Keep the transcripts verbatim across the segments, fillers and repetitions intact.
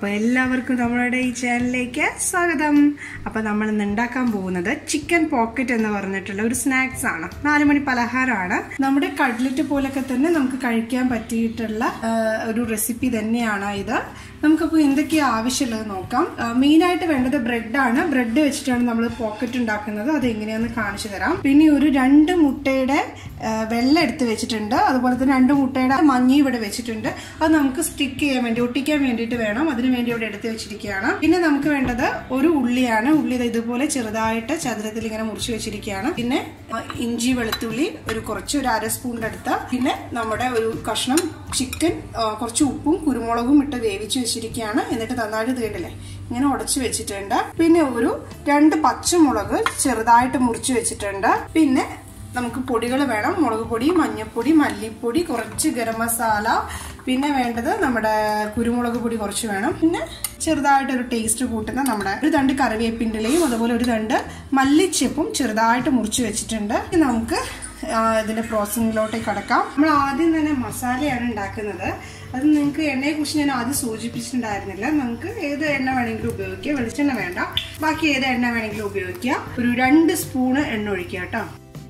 അപ്പോൾ എല്ലാവർക്കും നമ്മുടെ ഈ ചാനലിലേക്ക് സ്വാഗതം. അപ്പോൾ നമ്മൾ ഇന്ന് ഉണ്ടാക്കാൻ പോകുന്നത് ചിക്കൻ പോക്കറ്റ് എന്ന് പറഞ്ഞിട്ടുള്ള ഒരു സ്നാക്സ് ആണ്. നാല് മണി പലഹാരമാണ്. നമ്മുടെ കട്ട്ലറ്റ് പോലൊക്കെ തന്നെ നമുക്ക് കഴിക്കാൻ പറ്റിയിട്ടുള്ള ഒരു റെസിപ്പി തന്നെയാണ് ഇത്. നമുക്കപ്പോൾ എന്തൊക്കെയാണ് ആവശ്യമുള്ളത് നോക്കാം. മെയിനായിട്ട് വേണ്ടത് ബ്രെഡാണ്. ബ്രെഡ് വെച്ചിട്ടാണ് നമ്മൾ പോക്കറ്റ് ഉണ്ടാക്കുന്നത്. അത് എങ്ങനെയാണെന്ന് കാണിച്ചു തരാം. പിന്നെ ഒരു രണ്ട് മുട്ടയുടെ വെള്ളം എടുത്ത് വെച്ചിട്ടുണ്ട്. അതുപോലെ തന്നെ രണ്ട് മുട്ടയുടെ മഞ്ഞ ഇവിടെ വെച്ചിട്ടുണ്ട്. അത് നമുക്ക് സ്റ്റിക്ക് ചെയ്യാൻ വേണ്ടി ഒട്ടിക്കാൻ വേണ്ടിയിട്ട് വേണം. അതിനു വേണ്ടി ഇവിടെ എടുത്ത് വെച്ചിരിക്കുകയാണ്. പിന്നെ നമുക്ക് വേണ്ടത് ഒരു ഉള്ളിയാണ്. ഉള്ളി ഇതുപോലെ ചെറുതായിട്ട് ചതുരത്തിൽ ഇങ്ങനെ മുറിച്ച് വെച്ചിരിക്കുകയാണ്. പിന്നെ ഇഞ്ചി വെളുത്തുള്ളി ഒരു കുറച്ച് ഒരു അര സ്പൂണിന്റെ അടുത്ത്. പിന്നെ നമ്മുടെ ഒരു കഷ്ണം ചിക്കൻ കുറച്ച് ഉപ്പും കുരുമുളകും ഇട്ട് വേവിച്ച് വെച്ചിരിക്കുകയാണ്. എന്നിട്ട് നന്നായിട്ട് തീണ്ടില്ലേ ഇങ്ങനെ ഉടച്ചു വെച്ചിട്ടുണ്ട്. പിന്നെ ഒരു രണ്ട് പച്ചമുളക് ചെറുതായിട്ട് മുറിച്ച് വെച്ചിട്ടുണ്ട്. പിന്നെ നമുക്ക് പൊടികൾ വേണം. മുളക് പൊടി, മഞ്ഞൾപ്പൊടി, മല്ലിപ്പൊടി, കുറച്ച് ഗരം മസാല, പിന്നെ വേണ്ടത് നമ്മുടെ കുരുമുളക് പൊടി കുറച്ച് വേണം. പിന്നെ ചെറുതായിട്ടൊരു ടേസ്റ്റ് കൂട്ടുന്ന നമ്മുടെ ഒരു തണ്ട് കറിവേപ്പിൻ്റെലയും അതുപോലെ ഒരു തണ്ട് മല്ലിച്ചെപ്പും ചെറുതായിട്ട് മുറിച്ച് വെച്ചിട്ടുണ്ട്. നമുക്ക് ഇതിന്റെ പ്രോസസ്സിങ്ങിലോട്ടേക്ക് കടക്കാം. നമ്മൾ ആദ്യം തന്നെ മസാലയാണ് ഉണ്ടാക്കുന്നത്. അത് നിങ്ങൾക്ക് എണ്ണയെ കുറിച്ച് ഞാൻ ആദ്യം സൂചിപ്പിച്ചിട്ടുണ്ടായിരുന്നില്ല. നമുക്ക് ഏത് എണ്ണ വേണമെങ്കിലും ഉപയോഗിക്കാം. വെളിച്ചെണ്ണ വേണ്ട, ബാക്കി ഏത് എണ്ണ വേണമെങ്കിലും ഉപയോഗിക്കാം. ഒരു രണ്ട് സ്പൂണ് എണ്ണ ഒഴിക്കുക കേട്ടോ.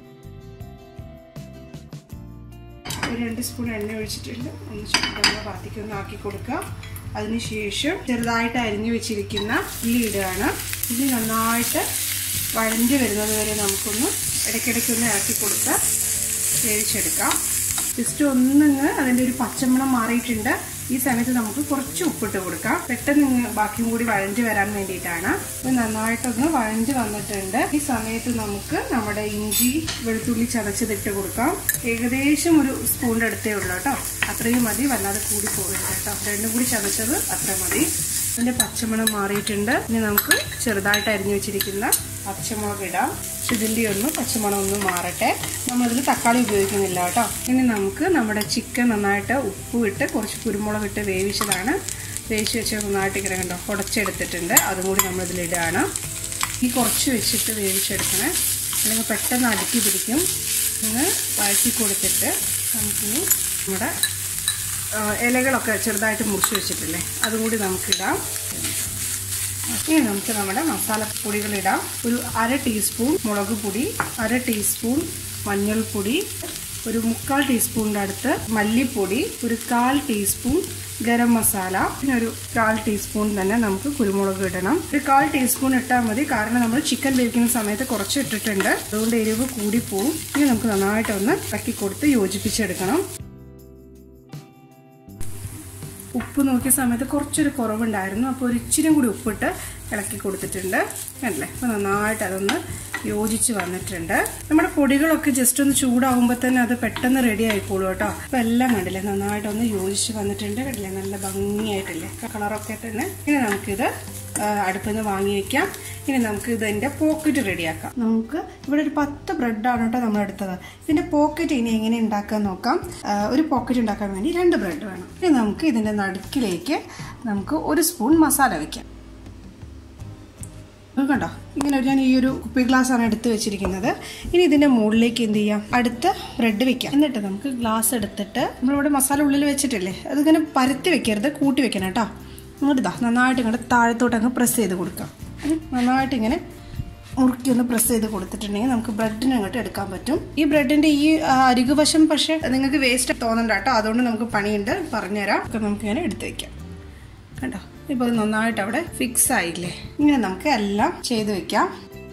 ഒരു രണ്ട് സ്പൂൺ എണ്ണ ഒഴിച്ചിട്ടുണ്ട്. ഒന്ന് ചൂടുള്ള പാത്തിക്ക് ഒന്ന് ആക്കി കൊടുക്കുക. അതിനുശേഷം ചെറുതായിട്ട് അരിഞ്ഞു വെച്ചിരിക്കുന്ന ഉള്ളി ഇടുകയാണ്. ഉള്ളി നന്നായിട്ട് വഴഞ്ഞു വരുന്നത് വരെ നമുക്കൊന്ന് ഇടയ്ക്കിടയ്ക്കൊന്ന് ഇറക്കി കൊടുത്ത് വേവിച്ചെടുക്കാം. ജസ്റ്റ് ഒന്നിങ്ങ് അതിൻ്റെ ഒരു പച്ചമണം മാറിയിട്ടുണ്ട്. ഈ സമയത്ത് നമുക്ക് കുറച്ച് ഉപ്പിട്ട് കൊടുക്കാം. പെട്ടെന്ന് ബാക്കിയും കൂടി വഴഞ്ഞു വരാൻ വേണ്ടിയിട്ടാണ്. ഇത് നന്നായിട്ടൊന്ന് വഴഞ്ഞു വന്നിട്ടുണ്ട്. ഈ സമയത്ത് നമുക്ക് നമ്മുടെ ഇഞ്ചി വെളുത്തുള്ളി ചതച്ചതിട്ട് കൊടുക്കാം. ഏകദേശം ഒരു സ്പൂണിൻ്റെ അടുത്തേ ഉള്ളൂ കേട്ടോ. അത്രയും മതി, വല്ലാതെ കൂടി പോകരുത് കേട്ടോ. രണ്ടും കൂടി ചതച്ചത് അത്ര മതി. അതിൻ്റെ പച്ചമണം മാറിയിട്ടുണ്ട്. ഇനി നമുക്ക് ചെറുതായിട്ട് അരിഞ്ഞു വെച്ചിരിക്കുന്ന പച്ചമുളക് ഇടാം. ഇതിൻ്റെ ഒന്ന് പച്ചമണം ഒന്ന് മാറട്ടെ. നമ്മളതിൽ തക്കാളി ഉപയോഗിക്കുന്നില്ല കേട്ടോ. ഇനി നമുക്ക് നമ്മുടെ ചിക്കൻ നന്നായിട്ട് ഉപ്പ് ഇട്ട് കുറച്ച് കുരുമുളക് ഇട്ട് വേവിച്ചതാണ്. വേവിച്ച് വെച്ച് നന്നായിട്ട് ഇങ്ങനെ കണ്ടോ ഉടച്ചെടുത്തിട്ടുണ്ട്. അതും കൂടി നമ്മളിതിലിടുകയാണ്. ഈ കുറച്ച് വെച്ചിട്ട് വേവിച്ചെടുക്കണേ, അല്ലെങ്കിൽ പെട്ടെന്ന് അടുക്കി പിടിക്കും. ഇങ്ങനെ വഴറ്റി കൊടുത്തിട്ട് നമുക്കിനി നമ്മുടെ ഇലകളൊക്കെ ചെറുതായിട്ട് മുറിച്ച് വെച്ചിട്ടില്ലേ അതും കൂടി നമുക്കിടാം. ഇനി നമുക്ക് നമ്മുടെ മസാലപ്പൊടികളിടാം. ഒരു അര ടീസ്പൂൺ മുളക് പൊടി, അര ടീസ്പൂൺ മഞ്ഞൾപ്പൊടി, ഒരു മുക്കാൽ ടീസ്പൂണിൻ്റെ അടുത്ത് മല്ലിപ്പൊടി, ഒരു കാൽ ടീസ്പൂൺ ഗരം മസാല, പിന്നെ ഒരു കാൽ ടീസ്പൂൺ തന്നെ നമുക്ക് കുരുമുളക് ഇടണം. ഒരു കാൽ ടീസ്പൂൺ ഇട്ടാൽ മതി, കാരണം നമ്മൾ ചിക്കൻ വേവിക്കുന്ന സമയത്ത് കുറച്ച് ഇട്ടിട്ടുണ്ട്. അതുകൊണ്ട് എരിവ് കൂടി പോവും. ഇനി നമുക്ക് നന്നായിട്ടൊന്ന് ഇറക്കി കൊടുത്ത് യോജിപ്പിച്ചെടുക്കണം. ഉപ്പ് നോക്കിയ സമയത്ത് കുറച്ചൊരു കുറവുണ്ടായിരുന്നു. അപ്പോൾ ഒരു ഇച്ചിരി കൂടി ഉപ്പിട്ട് ഇളക്കി കൊടുത്തിട്ടുണ്ട്. അല്ലേ, അപ്പോൾ നന്നായിട്ട് അതൊന്ന് യോജിച്ച് വന്നിട്ടുണ്ട്. നമ്മുടെ പൊടികളൊക്കെ ജസ്റ്റ് ഒന്ന് ചൂടാകുമ്പോൾ തന്നെ അത് പെട്ടെന്ന് റെഡി ആയിക്കോളൂ കേട്ടോ. അപ്പോൾ എല്ലാം കണ്ടില്ലേ നന്നായിട്ടൊന്ന് യോജിച്ച് വന്നിട്ടുണ്ട്. കണ്ടില്ലേ നല്ല ഭംഗിയായിട്ടില്ലേ കളറൊക്കെ തന്നെ. ഇനി നമുക്കിത് അടുപ്പിൽ നിന്ന് വാങ്ങി വയ്ക്കാം. ഇനി നമുക്ക് ഇതിൻ്റെ പോക്കറ്റ് റെഡിയാക്കാം. നമുക്ക് ഇവിടെ ഒരു പത്ത് ബ്രെഡാണ് കേട്ടോ നമ്മൾ എടുത്തത്. ഇതിൻ്റെ പോക്കറ്റ് ഇനി എങ്ങനെ ഉണ്ടാക്കാൻ നോക്കാം. ഒരു പോക്കറ്റ് ഉണ്ടാക്കാൻ വേണ്ടി രണ്ട് ബ്രെഡ് വേണം. ഇനി നമുക്ക് ഇതിൻ്റെ നടുക്കിലേക്ക് നമുക്ക് ഒരു സ്പൂൺ മസാല വയ്ക്കാം. കണ്ടോ, ഇങ്ങനെ ഞാൻ ഈ ഒരു കുപ്പി ഗ്ലാസ്സാണ് എടുത്ത് വെച്ചിരിക്കുന്നത്. ഇനി ഇതിൻ്റെ മുകളിലേക്ക് എന്ത് ചെയ്യാം, അടുത്ത ബ്രെഡ് വെക്കാം. എന്നിട്ട് നമുക്ക് ഗ്ലാസ് എടുത്തിട്ട് നമ്മളിവിടെ മസാല ഉള്ളിൽ വെച്ചിട്ടില്ലേ അതിങ്ങനെ പരത്തി വെക്കരുത്, കൂട്ടി വെക്കണം കേട്ടോ. ഇങ്ങോട്ട് ഇതാ നന്നായിട്ട് ഇങ്ങോട്ട് താഴത്തോട്ട് അങ്ങ് പ്രസ് ചെയ്ത് കൊടുക്കാം. നന്നായിട്ട് ഇങ്ങനെ മുറുക്കി ഒന്ന് പ്രസ് ചെയ്ത് കൊടുത്തിട്ടുണ്ടെങ്കിൽ നമുക്ക് ബ്രെഡിന് അങ്ങോട്ട് എടുക്കാൻ പറ്റും. ഈ ബ്രെഡിൻ്റെ ഈ അരികുവശം പക്ഷേ നിങ്ങൾക്ക് വേസ്റ്റ് തോന്നണ്ട കേട്ടോ. അതുകൊണ്ട് നമുക്ക് പണിയുണ്ട്, പറഞ്ഞുതരാം. ഒക്കെ നമുക്ക് ഇങ്ങനെ എടുത്ത് വയ്ക്കാം. കണ്ടോ, ഇപ്പോൾ ഇത് നന്നായിട്ട് അവിടെ ഫിക്സ് ആയില്ലേ. ഇങ്ങനെ നമുക്ക് എല്ലാം ചെയ്ത് വെക്കാം.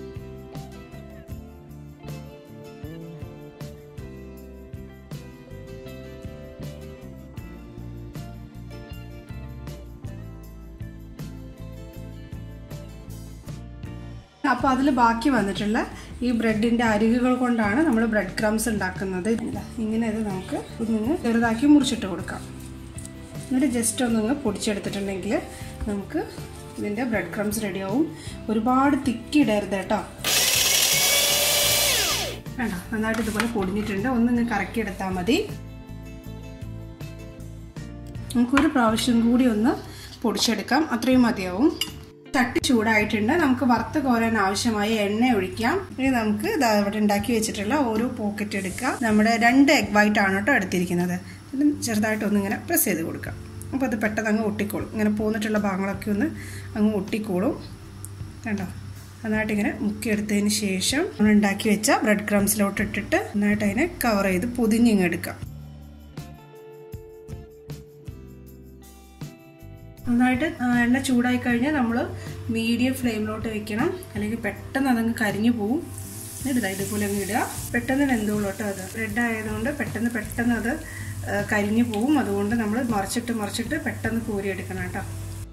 അപ്പോൾ അതിൽ ബാക്കി വന്നിട്ടുള്ള ഈ ബ്രെഡിൻ്റെ അരികുകൾ കൊണ്ടാണ് നമ്മൾ ബ്രെഡ് ക്രംസ് ഉണ്ടാക്കുന്നത്. ഇങ്ങനെ ഇത് നമുക്ക് ഇങ്ങനെ ചെറുതാക്കി മുറിച്ചിട്ട് കൊടുക്കാം. എന്നിട്ട് ജസ്റ്റ് ഒന്നിങ്ങ് പൊടിച്ചെടുത്തിട്ടുണ്ടെങ്കിൽ നമുക്ക് ഇതിൻ്റെ ബ്രെഡ് ക്രംസ് റെഡിയാവും. ഒരുപാട് തിക്കിടരുത് കേട്ടോ. വേണ്ട, നന്നായിട്ട് ഇതുപോലെ പൊടിഞ്ഞിട്ടുണ്ട്. ഒന്നിങ്ങ് കറക്കി എടുത്താൽ മതി. നമുക്കൊരു പ്രാവശ്യം കൂടി ഒന്ന് പൊടിച്ചെടുക്കാം, അത്രയും മതിയാവും. ചട്ടി ചൂടായിട്ടുണ്ട്. നമുക്ക് വറുത്ത് കോരാൻ ആവശ്യമായ എണ്ണ ഒഴിക്കാം. ഇനി നമുക്ക് ഇവിടെ ഉണ്ടാക്കി വെച്ചിട്ടുള്ള ഓരോ പോക്കറ്റ് എടുക്കാം. നമ്മുടെ രണ്ട് എഗ് വൈറ്റ് ആണ് കേട്ടോ എടുത്തിരിക്കുന്നത്. ചെറുതായിട്ടൊന്നിങ്ങനെ പ്രസ് ചെയ്ത് കൊടുക്കാം. അപ്പോൾ അത് പെട്ടെന്ന് അങ്ങ് ഒട്ടിക്കോളും. ഇങ്ങനെ പോന്നിട്ടുള്ള ഭാഗങ്ങളൊക്കെ ഒന്ന് അങ്ങ് ഒട്ടിക്കോളും. കണ്ടോ? നന്നായിട്ട് ഇങ്ങനെ മുക്കിയെടുത്തതിന് ശേഷം നമ്മൾ ഉണ്ടാക്കി വെച്ച ബ്രെഡ് ക്രംസിലോട്ട് ഇട്ടിട്ട് നന്നായിട്ട് അതിനെ കവർ ചെയ്ത് പൊതിഞ്ഞിങ്ങ് എടുക്കാം. നന്നായിട്ട് എണ്ണ ചൂടായി കഴിഞ്ഞാൽ നമ്മൾ മീഡിയം ഫ്ലെയിമിലോട്ട് വെക്കണം, അല്ലെങ്കിൽ പെട്ടെന്ന് അതങ്ങ് കരിഞ്ഞു പോവും. ഇടുക ഇതുപോലെ അങ്ങ് ഇടുക. പെട്ടെന്ന് വെന്തോളൂ കേട്ടോ. അത് ബ്രെഡ് ആയതുകൊണ്ട് പെട്ടെന്ന് പെട്ടെന്ന് അത് കരിഞ്ഞു പോവും. അതുകൊണ്ട് നമ്മൾ മറിച്ചിട്ട് മറിച്ചിട്ട് പെട്ടെന്ന് കോരിയെടുക്കണം കേട്ടോ.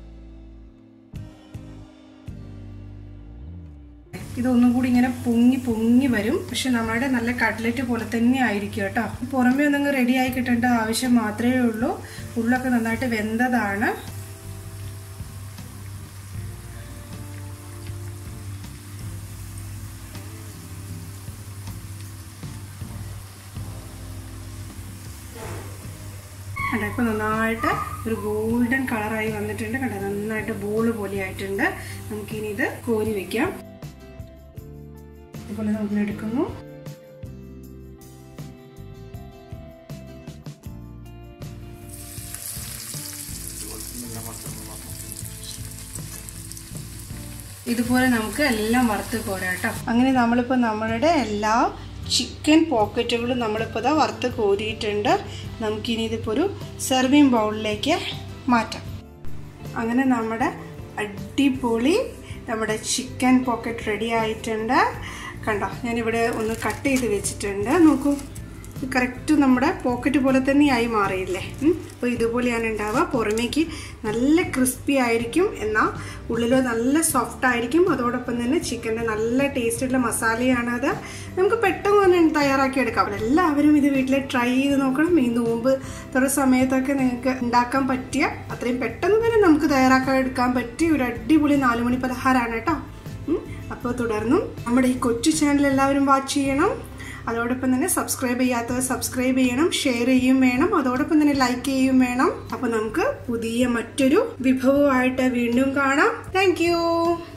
ഇതൊന്നും കൂടി ഇങ്ങനെ പൊങ്ങി പൊങ്ങി വരും. പക്ഷെ നമ്മുടെ നല്ല കട്ട്ലറ്റ് പോലെ തന്നെ ആയിരിക്കും കേട്ടോ. പുറമേ ഒന്നങ്ങ് റെഡി ആയി കിട്ടേണ്ട ആവശ്യം മാത്രമേ ഉള്ളൂ. ഉള്ളൊക്കെ നന്നായിട്ട് വെന്തതാണ്. കണ്ടോ? ഇപ്പോൾ നന്നായിട്ട് ഒരു ഗോൾഡൻ കളറായി വന്നിട്ടുണ്ട്. കണ്ടോ? നന്നായിട്ട് ബോള് പോലെ ആയിട്ടുണ്ട്. നമുക്കിനി ഇത് കോരി വെക്കാം. ഇതുപോലെ നമ്മൾ എടുക്കുന്നു. ഇതുപോലെ നമുക്ക് എല്ലാം വറുത്ത് കോരാം കേട്ടോ. അങ്ങനെ നമ്മളിപ്പോൾ നമ്മളുടെ എല്ലാ ചിക്കൻ പോക്കറ്റുകളും നമ്മളിപ്പോൾ ഇതാ വറുത്ത് കോരിയിട്ടുണ്ട്. നമുക്കിനി ഇതിപ്പോൾ ഒരു സെർവിങ് ബൗളിലേക്ക് മാറ്റാം. അങ്ങനെ നമ്മുടെ അടിപൊളി നമ്മുടെ ചിക്കൻ പോക്കറ്റ് റെഡി ആയിട്ടുണ്ട്. കണ്ടോ? ഞാനിവിടെ ഒന്ന് കട്ട് ചെയ്ത് വെച്ചിട്ടുണ്ട്. നോക്കൂ, കറക്റ്റ് നമ്മുടെ പോക്കറ്റ് പോലെ തന്നെയായി മാറിയില്ലേ? അപ്പോൾ ഇതുപോലെയാണ് ഉണ്ടാവുക. പുറമേക്ക് നല്ല ക്രിസ്പി ആയിരിക്കും, എന്നാൽ ഉള്ളിലോ നല്ല സോഫ്റ്റ് ആയിരിക്കും. അതോടൊപ്പം തന്നെ ചിക്കൻ്റെ നല്ല ടേസ്റ്റുള്ള മസാലയാണ് അത്. നമുക്ക് പെട്ടെന്ന് തന്നെ തയ്യാറാക്കി എടുക്കാം. എല്ലാവരും ഇത് വീട്ടിൽ ട്രൈ ചെയ്ത് നോക്കണം. ഈ നോമ്പ് തുറ സമയത്തൊക്കെ നിങ്ങൾക്ക് ഉണ്ടാക്കാൻ പറ്റിയ അത്രയും പെട്ടെന്ന് തന്നെ നമുക്ക് തയ്യാറാക്കാൻ എടുക്കാൻ പറ്റിയ ഒരു അടിപൊളി നാലുമണി പലഹാരമാണ് കേട്ടോ. അപ്പോൾ തുടർന്നും നമ്മുടെ ഈ കൊച്ചു ചാനൽ എല്ലാവരും വാച്ച് ചെയ്യണം. അതോടൊപ്പം തന്നെ സബ്സ്ക്രൈബ് ചെയ്യാത്തവർ സബ്സ്ക്രൈബ് ചെയ്യണം, ഷെയർ ചെയ്യും വേണം, അതോടൊപ്പം തന്നെ ലൈക്ക് ചെയ്യും വേണം. അപ്പോൾ നമുക്ക് പുതിയ മറ്റൊരു വിഭവമായിട്ട് വീണ്ടും കാണാം. താങ്ക്